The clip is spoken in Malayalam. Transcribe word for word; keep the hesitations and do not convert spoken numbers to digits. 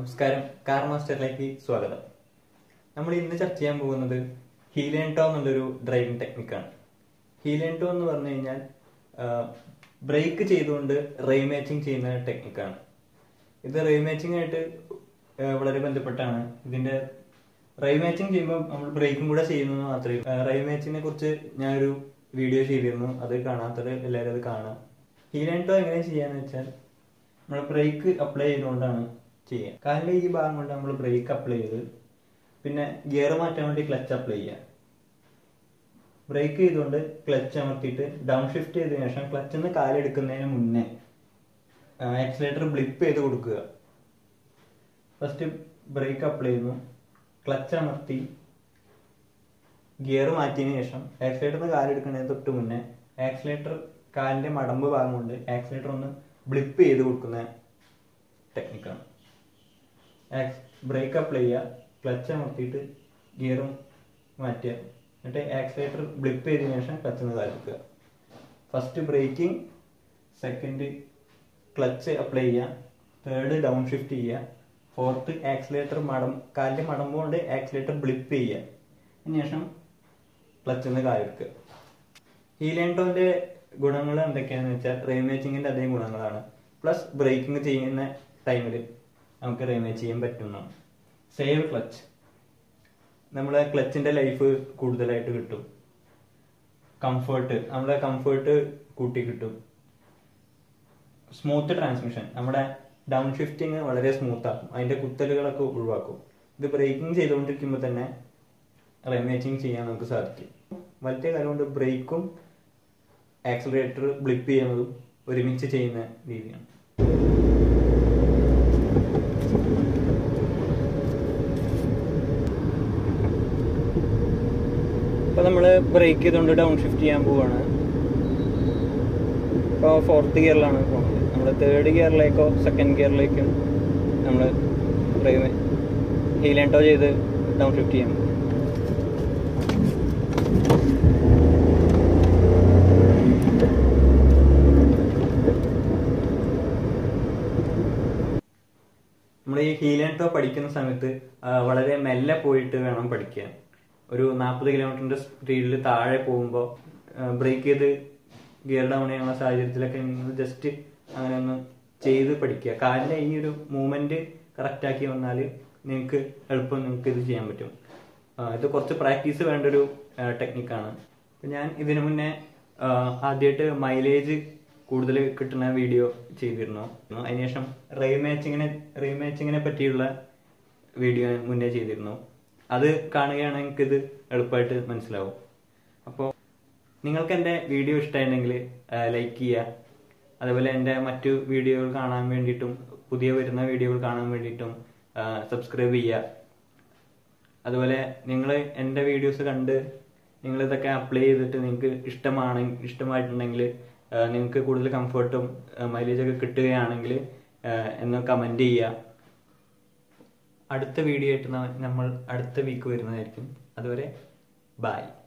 നമസ്കാരം, കാർ മാസ്റ്ററിലേക്ക് സ്വാഗതം. നമ്മൾ ഇന്ന് ചർച്ച ചെയ്യാൻ പോകുന്നത് ഹീൽ ആൻഡ് ടോ എന്നുള്ളൊരു ഡ്രൈവിംഗ് ടെക്നിക്കാണ്. ഹീൽ ആൻഡ് ടോ എന്ന് പറഞ്ഞു കഴിഞ്ഞാൽ ബ്രേക്ക് ചെയ്തുകൊണ്ട് റെയിമാച്ചിങ് ചെയ്യുന്ന ടെക്നിക്കാണ്. ഇത് റെയിമാച്ചിങ് ആയിട്ട് വളരെ ബന്ധപ്പെട്ടാണ്. ഇതിന്റെ റെയിമാച്ചിങ് ചെയ്യുമ്പോൾ നമ്മൾ ബ്രേക്കും കൂടെ ചെയ്യുന്നത് മാത്രമേ. റെയിമാച്ചിങ്ങിനെ കുറിച്ച് ഞാനൊരു വീഡിയോ ചെയ്തിരുന്നു, അത് കാണാത്തത് എല്ലാവരും അത് കാണാം. ഹീൽ ആൻഡ് ടോ എങ്ങനെ ചെയ്യാന്ന് വെച്ചാൽ നമ്മൾ ബ്രേക്ക് അപ്ലൈ ചെയ്തുകൊണ്ടാണ് ചെയ്യുക. കാലിന്റെ ഈ ഭാഗം കൊണ്ട് നമ്മൾ ബ്രേക്ക് അപ്ലൈ ചെയ്ത് പിന്നെ ഗിയർ മാറ്റാൻ വേണ്ടി ക്ലച്ച് അപ്ലൈ ചെയ്യുക. ബ്രേക്ക് ചെയ്തുകൊണ്ട് ക്ലച്ച് അമർത്തിയിട്ട് ഡൗൺ ഷിഫ്റ്റ് ചെയ്തതിനു ശേഷം ക്ലച്ചിൽ നിന്ന് കാലെടുക്കുന്നതിന് മുന്നേ ആക്സിലേറ്റർ ബ്ലിപ്പ് ചെയ്ത് കൊടുക്കുക. ഫസ്റ്റ് ബ്രേക്ക് അപ്ലൈ ചെയ്യുന്നു, ക്ലച്ച് അമർത്തി ഗിയർ മാറ്റിയതിനു ശേഷം ആക്സിലേറ്ററിന് കാലെടുക്കുന്നതിന് തൊട്ട് മുന്നേ ആക്സിലേറ്റർ കാലിന്റെ മടമ്പ് ഭാഗം കൊണ്ട് ആക്സിലേറ്റർ ഒന്ന് ബ്ലിപ്പ് ചെയ്ത് കൊടുക്കുന്ന ടെക്നിക്കാണ്. ബ്രേക്ക് അപ്ലൈ ചെയ്യുക, ക്ലച്ച് അമർത്തിയിട്ട് ഗിയറും മാറ്റുക, എന്നിട്ട് ആക്സിലേറ്റർ ബ്ലിപ്പ് ചെയ്തതിനു ശേഷം ക്ലച്ചിന് കാലെടുക്കുക. First braking, second clutch apply ചെയ്യുക, തേർഡ് ഡൗൺ ഷിഫ്റ്റ് ചെയ്യുക, ഫോർത്ത് ആക്സിലേറ്റർ മടം കാലിന്റെ മടമ്പ് കൊണ്ട് ആക്സിലേറ്റർ ബ്ലിപ്പ് ചെയ്യുക, അതിനുശേഷം ക്ലച്ചിന് കാലെടുക്കുക. ഹീൽ ആൻഡ് ടോന്റെ ഗുണങ്ങൾ എന്തൊക്കെയാണെന്ന് വെച്ചാൽ റെയിമാച്ചിങ്ങിന്റെ അതേ ഗുണങ്ങളാണ്. പ്ലസ് ബ്രേക്കിംഗ് ചെയ്യുന്ന ടൈമിൽ നമുക്ക് റെയിമാച്ച് ചെയ്യാൻ പറ്റുന്നതാണ്. സേവ് ക്ലച്ച്, നമ്മളെ ക്ലച്ചിന്റെ ലൈഫ് കൂടുതലായിട്ട് കിട്ടും. കംഫേർട്ട്, നമ്മളെ കംഫേർട്ട് കൂട്ടി കിട്ടും. സ്മൂത്ത് ട്രാൻസ്മിഷൻ, നമ്മുടെ ഡൗൺ ഷിഫ്റ്റിങ് വളരെ സ്മൂത്ത് ആക്കും, അതിന്റെ കുത്തലുകളൊക്കെ ഒഴിവാക്കും. ഇത് ബ്രേക്കിംഗ് ചെയ്തുകൊണ്ടിരിക്കുമ്പോൾ തന്നെ റെയിമാച്ചിങ് ചെയ്യാൻ നമുക്ക് സാധിക്കും. മറ്റേ കാര്യം കൊണ്ട് ബ്രേക്കും ആക്സിലറേറ്റർ ബ്ലിപ്പ് ചെയ്യുന്നതും ഒരുമിച്ച് ചെയ്യുന്ന രീതിയാണ്. ഇപ്പൊ നമ്മള് ബ്രേക്ക് ചെയ്തുകൊണ്ട് ഡൗൺ ഷിഫ്റ്റ് ചെയ്യാൻ പോവാണ്. ഇപ്പോൾ ഫോർത്ത് ഗിയറിലാണ് പോകുന്നത്. നമ്മൾ തേർഡ് ഗിയറിലേക്കോ സെക്കൻഡ് ഗിയറിലേക്കോ നമ്മൾ ഹീൽ ആൻഡ് ടോ ചെയ്ത് ഡൗൺ ഷിഫ്റ്റ് ചെയ്യാൻ പോകും. നമ്മൾ ഈ ഹീൽ ആൻഡ് ടോ പഠിക്കുന്ന സമയത്ത് വളരെ മെല്ലെ പോയിട്ട് വേണം പഠിക്കാൻ. ഒരു നാൽപ്പത് കിലോമീറ്ററിന്റെ സ്പീഡിൽ താഴെ പോകുമ്പോൾ ബ്രേക്ക് ചെയ്ത് ഗിയർ ഡൗൺ ചെയ്യാനുള്ള സാഹചര്യത്തിലൊക്കെ നിങ്ങൾ ജസ്റ്റ് അങ്ങനെ ഒന്ന് ചെയ്ത് പഠിക്കുക. കാലിന്റെ ഈ ഒരു മൂവ്മെന്റ് കറക്റ്റ് ആക്കി വന്നാൽ നിങ്ങൾക്ക് എളുപ്പം നിങ്ങൾക്ക് ഇത് ചെയ്യാൻ പറ്റും. ഇത് കുറച്ച് പ്രാക്ടീസ് വേണ്ട ഒരു ടെക്നിക്കാണ്. ഇപ്പം ഞാൻ ഇതിനു മുന്നേ ആദ്യമായിട്ട് മൈലേജ് കൂടുതൽ കിട്ടുന്ന വീഡിയോ ചെയ്തിരുന്നു. അതിനുശേഷം റെയിമാച്ചിങ്ങിനെ റെയിമാച്ചിങ്ങിനെ പറ്റിയുള്ള വീഡിയോ മുന്നേ ചെയ്തിരുന്നു. അത് കാണുകയാണെങ്കിൽ നിങ്ങൾക്ക് ഇത് എളുപ്പമായിട്ട് മനസ്സിലാവും. അപ്പോൾ നിങ്ങൾക്ക് എൻ്റെ വീഡിയോ ഇഷ്ടമായിരുന്നെങ്കിൽ ലൈക്ക് ചെയ്യുക. അതുപോലെ എൻ്റെ മറ്റു വീഡിയോകൾ കാണാൻ വേണ്ടിയിട്ടും പുതിയ വരുന്ന വീഡിയോകൾ കാണാൻ വേണ്ടിയിട്ടും സബ്സ്ക്രൈബ് ചെയ്യുക. അതുപോലെ നിങ്ങൾ എൻ്റെ വീഡിയോസ് കണ്ട് നിങ്ങളിതൊക്കെ അപ്ലൈ ചെയ്തിട്ട് നിങ്ങൾക്ക് ഇഷ്ടമാണ് ഇഷ്ടമായിട്ടുണ്ടെങ്കിൽ നിങ്ങൾക്ക് കൂടുതൽ കംഫർട്ടും മൈലേജൊക്കെ കിട്ടുകയാണെങ്കിൽ എന്ന് കമൻറ്റ് ചെയ്യുക. അടുത്ത വീഡിയോ ആയിട്ട് നമ്മൾ അടുത്ത വീക്ക് വരുന്നതായിരിക്കും. അതുവരെ ബൈ.